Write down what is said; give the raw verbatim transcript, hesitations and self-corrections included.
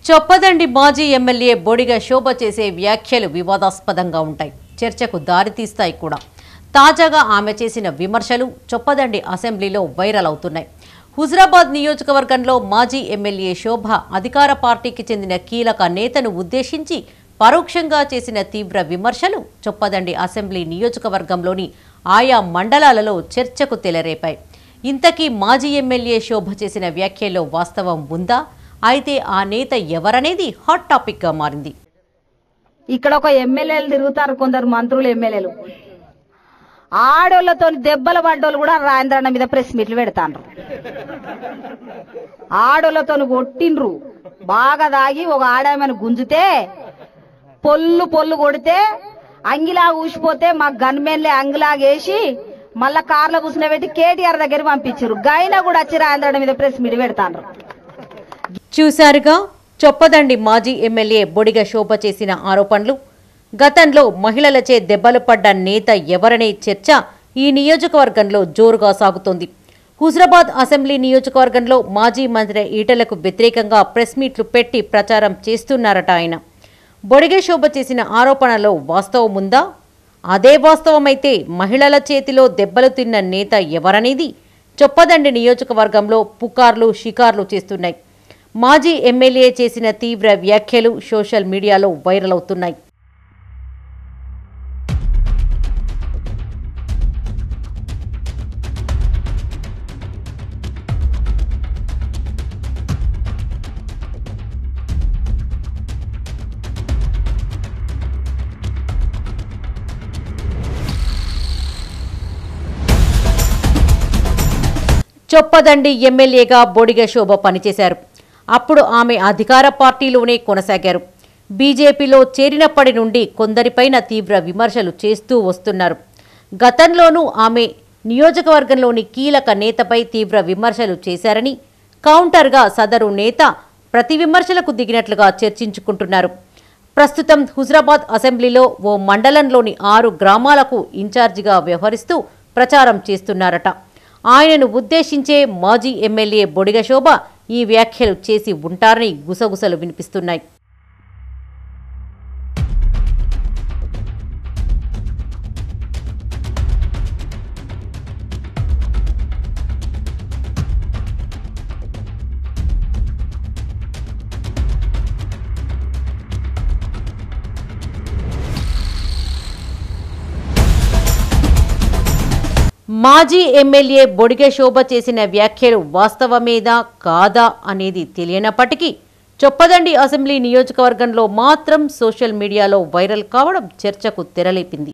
చొప్పదండి మాజీ ఎమ్మెల్యే బొడిగ శోభ చేసే వ్యాఖ్యలు వివాదాస్పదంగా ఉంటాయి, చర్చకు దారితీస్తాయి కూడా. తాజాగా ఆమె చేసిన విమర్శలు చొప్పదండి అసెంబ్లీలో వైరల్ అవుతున్నాయి. హుజరాబాద్ నియోజకవర్గంలో మాజీ ఎమ్మెల్యే శోభ అధికార పార్టీకి చెందిన కీలక నేతను ఉద్దేశించి పరోక్షంగా చేసిన తీవ్ర విమర్శలు చొప్పదండి అసెంబ్లీ నియోజకవర్గంలోని ఆయా మండలాలలో చర్చకు తెలరేపాయి. ఇంతకీ మాజీ ఎమ్మెల్యే శోభ చేసిన వ్యాఖ్యల్లో వాస్తవం ఉందా? అయితే ఆ నేత ఎవరనేది హాట్ టాపిక్ గా మారింది. ఇక్కడ ఒక ఎమ్మెల్యేలు తిరుగుతారు, కొందరు మంత్రులు ఎమ్మెల్యేలు ఆడోళ్లతో దెబ్బల పడ్డోళ్ళు కూడా రాజేంద్రన్న మీద ప్రెస్ మీట్లు పెడతాండ్రు. ఆడోళ్లతో కొట్టిండ్రు, బాగా దాగి ఒక ఆడామని గుంజితే పొల్లు పొల్లు కొడితే అంగిలా ఊసిపోతే మా గన్మెన్లే అంగిలాగేసి మళ్ళా కార్లో కూర్చుని కేటీఆర్ దగ్గర పంపించారు. గైనా కూడా వచ్చి రాజేంద్రన్న మీద ప్రెస్ మీట్ పెడతాండ్రు. చూశారుగా చొప్పదండి మాజీ ఎమ్మెల్యే బొడిగ శోభ చేసిన ఆరోపణలు. గతంలో మహిళలచే దెబ్బలు పడ్డ నేత ఎవరనే చర్చ ఈ నియోజకవర్గంలో జోరుగా సాగుతోంది. హుజరాబాద్ అసెంబ్లీ నియోజకవర్గంలో మాజీ మంత్రి ఈటలకు వ్యతిరేకంగా ప్రెస్ మీట్లు పెట్టి ప్రచారం చేస్తున్నారట ఆయన. బొడిగ శోభ చేసిన ఆరోపణలో వాస్తవముందా? అదే వాస్తవమైతే మహిళల చేతిలో దెబ్బలు తిన్న నేత ఎవరనేది చొప్పదండి నియోజకవర్గంలో పుకార్లు షికార్లు చేస్తున్నాయి. మాజీ ఎమ్మెల్యే చేసిన తీవ్ర వ్యాఖ్యలు సోషల్ మీడియాలో వైరల్ అవుతున్నాయి. చొప్పదండి ఎమ్మెల్యేగా బొడిగ శోభ పనిచేశారు. అప్పుడు ఆమె అధికార పార్టీలోనే కొనసాగారు. బీజేపీలో చేరినప్పటి నుండి కొందరిపైన తీవ్ర విమర్శలు చేస్తూ వస్తున్నారు. గతంలోనూ ఆమె నియోజకవర్గంలోని కీలక నేతపై తీవ్ర విమర్శలు చేశారని, కౌంటర్గా సదరు నేత ప్రతి విమర్శలకు దిగినట్లుగా చర్చించుకుంటున్నారు. ప్రస్తుతం హుజరాబాద్ అసెంబ్లీలో ఓ మండలంలోని ఆరు గ్రామాలకు ఇన్ఛార్జిగా వ్యవహరిస్తూ ప్రచారం చేస్తున్నారట. ఆయనను ఉద్దేశించే మాజీ ఎమ్మెల్యే బొడిగ శోభ ఈ వ్యాఖ్యలు చేసి ఉంటారని గుసగుసలు వినిపిస్తున్నాయి. మాజీ ఎమ్మెల్యే బొడిగ శోభ చేసిన వ్యాఖ్యలు వాస్తవమేదా కాదా అనేది తెలియనప్పటికీ చొప్పదండి అసెంబ్లీ నియోజకవర్గంలో మాత్రం సోషల్ మీడియాలో వైరల్ కావడం చర్చకు తెరలేపింది.